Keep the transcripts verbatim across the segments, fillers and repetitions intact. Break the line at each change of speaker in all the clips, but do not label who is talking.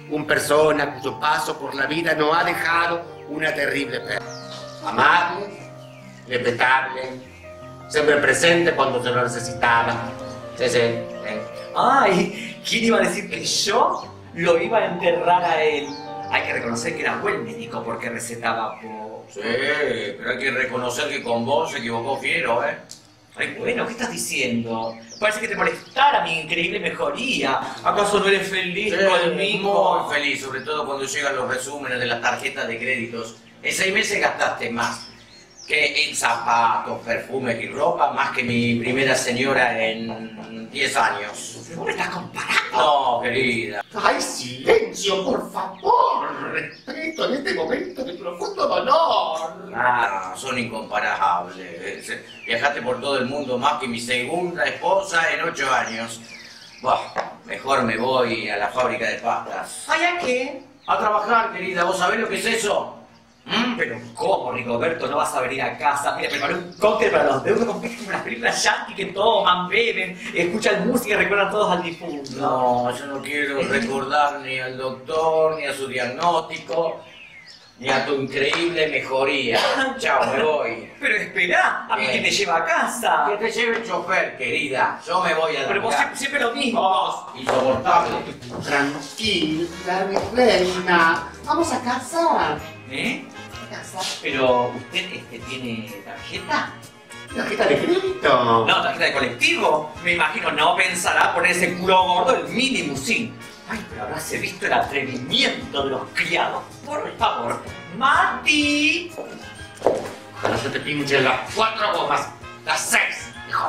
una persona cuyo paso por la vida no ha dejado una terrible pérdida. Amable, respetable, siempre presente cuando se lo necesitaba. Sí, sí, sí.
Ay, ¿quién iba a decir que yo lo iba a enterrar a él? Hay que reconocer que era buen médico porque recetaba por...
Sí, pero hay que reconocer que con vos se equivocó fiero, ¿eh?
Ay, bueno, ¿qué estás diciendo? Parece que te molestara mi increíble mejoría. ¿Acaso no eres feliz
Sí,
conmigo?
muy feliz, sobre todo cuando llegan los resúmenes de las tarjetas de créditos. En seis meses gastaste más que en zapatos, perfumes y ropa, más que mi primera señora en diez años.
¿Cómo me estás comparando?
No, querida.
¡Ay, silencio, por favor! Respeto en este momento de profundo dolor.
Ah, son incomparables. Viajaste por todo el mundo más que mi segunda esposa en ocho años. Buah, mejor me voy a la fábrica de pastas.
¿Ay, a qué?
A trabajar, querida. ¿Vos sabés lo que es eso?
Mm, pero ¿cómo, Rigoberto? No vas a venir a casa. Mira, preparé un cóctel para los deudos, como unas películas yankee que toman, beben, escuchan música y recuerdan todos al difunto.
No, yo no quiero recordar ni al doctor, ni a su diagnóstico, ni a tu increíble mejoría. Chao, me voy.
Pero espera, a mí
Bien.
que me lleva a casa.
Que te lleve el chofer, querida. Yo me voy a la
Pero vos siempre, siempre lo mismo.
Oh, insoportable.
Tranquila, mi reina. Vamos a casa.
¿Eh?
A casa.
Pero usted este, tiene tarjeta.
¿Tarjeta de crédito?
No, tarjeta de colectivo. Me imagino, no pensará poner ese culo gordo el minimusín. Ay, pero habráse visto el atrevimiento de los criados. Por favor, Mati.
Ojalá se te pinchen las cuatro gomas. Las seis, mejor.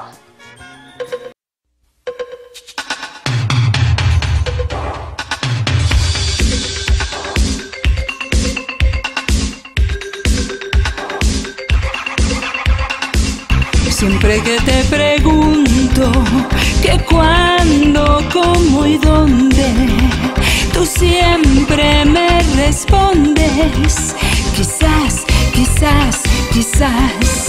Siempre que te pregunto que cuándo, cómo y dónde, tú siempre me respondes quizás, quizás, quizás.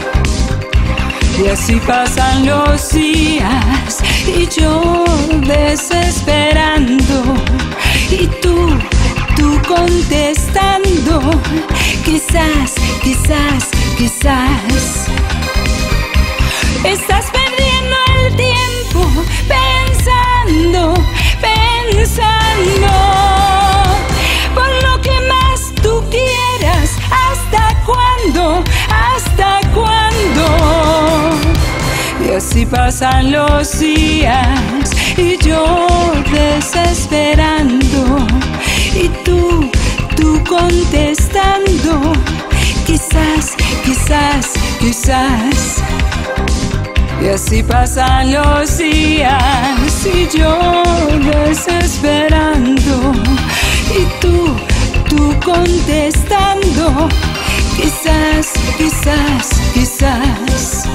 Y así pasan los días y yo desesperando y tú, tú contestando quizás, quizás, quizás. Estás perdiendo el tiempo pensando, pensando por lo que más tú quieras. ¿Hasta cuándo? ¿Hasta cuándo? Y así pasan los días y yo desesperando y tú, tú contestando quizás, quizás, quizás. Y así pasan los días y yo desesperando y tú, tú contestando quizás, quizás, quizás.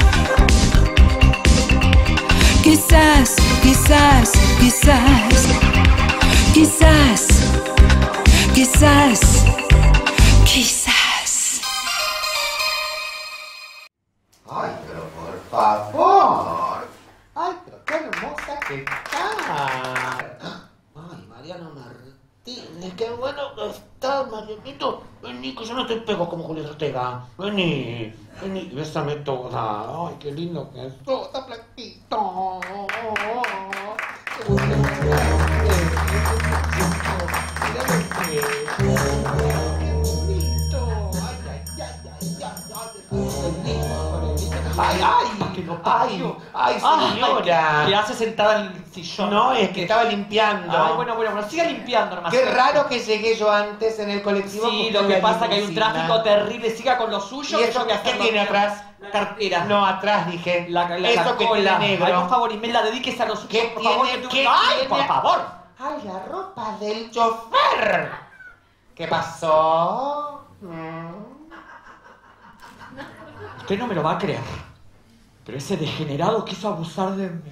Quizás, quizás, quizás. Quizás, quizás, quizás.
Ay, pero por favor. Ay, pero qué hermosa que está. Ay, Mariano Martínez, qué bueno que estás, Marianito. Vení, que yo no te pego como Julián Ortega. Vení, vení, bésame toda. Ay, qué lindo que sos, está flaquito. Qué
Ay, ay, que no parió. Ay, ay, señora.
¿Qué hace sentada en el sillón?
No, es que estaba limpiando.
Ay, bueno, bueno, bueno, siga limpiando nomás.
Qué raro que llegué yo antes en el colectivo.
Sí,
con
lo que
una
pasa es que hay un
limusina.
tráfico terrible. Siga con lo suyo.
¿Y
que
eso
yo voy a
qué
hacer lo
tiene
mío.
atrás?
Cartera.
No, atrás dije.
La, la,
eso
la
que
cola.
tiene negro.
Ay, por favor, Imelda, dedíquese a lo suyo.
¿Qué
por
tiene?
favor, que tú-
¿Qué
Ay,
tiene?
por favor.
Ay, la ropa del chofer. ¿Qué pasó? Mm.
Usted no me lo va a creer, pero ese degenerado quiso abusar de mí.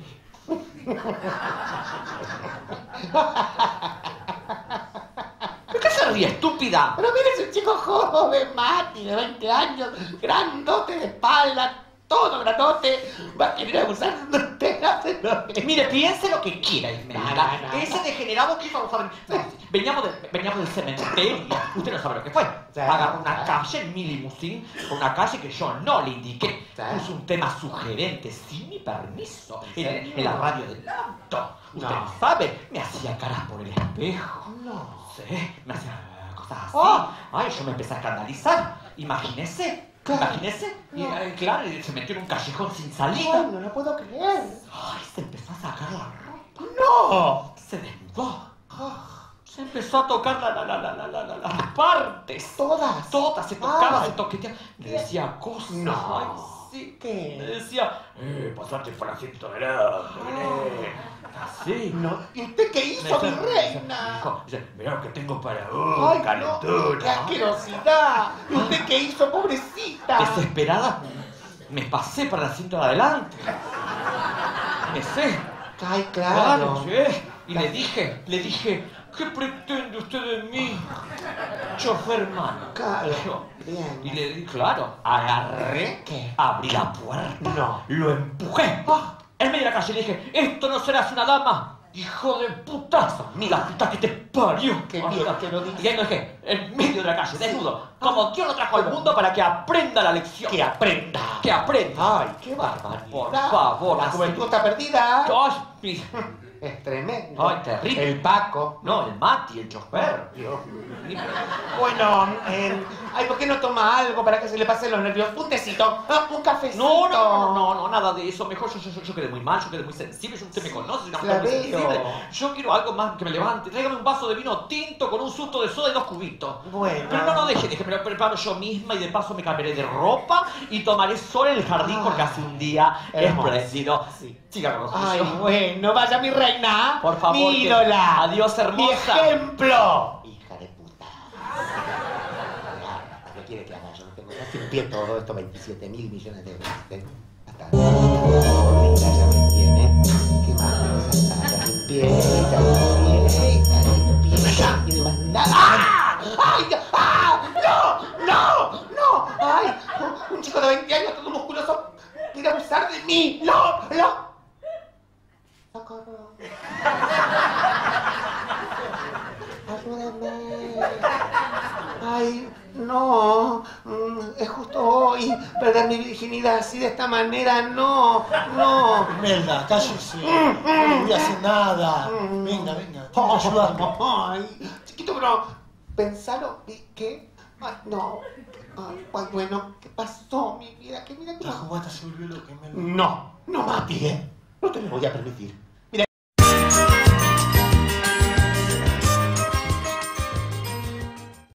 ¿Por qué se ríe, estúpida?
Pero mire, es un chico joven, Mati, de veinte años, grandote de espalda, todo grandote. Va a querer abusar de usted.
Espérate,
Mire, piense lo que quiera, Imelda.
No, no, no,
Ese
no.
degenerado quiso abusar de mí. Veníamos, del- veníamos del cementerio. Usted no sabe lo que fue.
Sí,
Agarró una
sí.
calle en mi limusín, por una calle que yo no le indiqué.
Sí.
Puso un tema sugerente sin mi permiso en,
serio?
en la radio del auto. Usted
No.
no sabe, me hacía caras por el espejo.
No.
Sí, me hacía eh, cosas así.
Oh.
Ay, yo me empecé a escandalizar. Imagínese,
¿Qué?
imagínese. Y,
No.
eh, claro, y se metió en un callejón sin salida.
Ay, no lo puedo creer.
Ay, se empezó a sacar la ropa.
No.
Se desnudó. Se empezó a tocar la, la, la, la, la, la, la- las partes.
Todas.
Todas, se tocaba,
Ay.
se toqueteaba. Me decía cosas.
No.
Ay, sí.
¿Qué?
Me decía, eh, pasate por asiento delante, vení. Así.
No. ¿Y usted qué hizo, mi
Me
reina?
dijo, dice, mirá lo que tengo para vos,
Ay, no,
calentura.
qué asquerosidad. ¿Y usted qué hizo, pobrecita?
Desesperada, me pasé para el asiento de adelante. Me sé.
Ay,
Claro,
claro.
sí. Y le dije, le dije, ¿qué pretende usted de mí? Chofer hermano.
Claro. Bien.
Y le dije, claro, agarré,
¿Qué?
abrí la puerta,
No.
lo empujé. En medio de la calle le dije, esto no serás una dama. Hijo de putazo, ni la puta que te parió.
Qué bien que lo dice.
Y ahí lo dejé, en medio de la calle, desnudo, como Dios lo trajo al mundo para que aprenda la lección.
Que aprenda.
Que aprenda.
Ay, qué barbaridad.
Por favor,
La
así.
juventud está perdida.
Ay, mi-
Es tremendo.
Ay, terrible.
El Paco.
No, el Mati, el chofer.
Dios mío. Bueno, eh, ay, ¿por qué no toma algo para que se le pasen los nervios? Un tecito, ah, un cafecito.
No, no, no, no, no, nada de eso. Mejor yo, yo, yo, yo quedé muy mal, yo quedé muy sensible. Usted me conoce, soy una mujer muy
la veo.
sensible. Yo quiero algo más que me levante. Tráigame un vaso de vino tinto con un susto de soda y dos cubitos.
Bueno.
Pero no, no deje, deje, me lo preparo yo misma y de paso me cambiaré de ropa y tomaré sol en el jardín
Ah,
porque hace un día
hermoso.
espléndido.
Sí.
Siga con los
Ay,
suyos.
bueno, vaya mi reina.
Por favor,
Mi
que-
ídola.
Adiós, hermosa.
Mi ejemplo. Hija de puta. ¿Qué quiere que haga? Yo no tengo casi un pie todo esto, veintisiete mil millones de euros. ¿Eh? Hasta ahorita ya me tiene. ¿Qué más? Ya limpié, ya limpié, ya limpié. Ya, y demás nada. ¡Ah! ¡Ay! ya! ¡Ah! ¡No! ¡No! ¡No! ¡Ay! Un chico de veinte años todo musculoso quiere abusar de mí. ¡No! ¡No! ¡Socorro! ¡Ayúdame! ¡Ay, no! Mm, Es justo hoy perder mi virginidad así de esta manera. ¡No! ¡No!
Imelda, cállese. No voy a hacer nada. Venga, venga, tengo que ayudarme.
¡Ay! Chiquito, pero pensalo. ¿Y qué? Ay, no. Ay, ay, bueno, ¿qué pasó, mi vida? ¿Qué mira qué
La
pasó?
jugata se volvió loca, Imelda.
No, no, Mati, ¿eh? No te lo voy a permitir.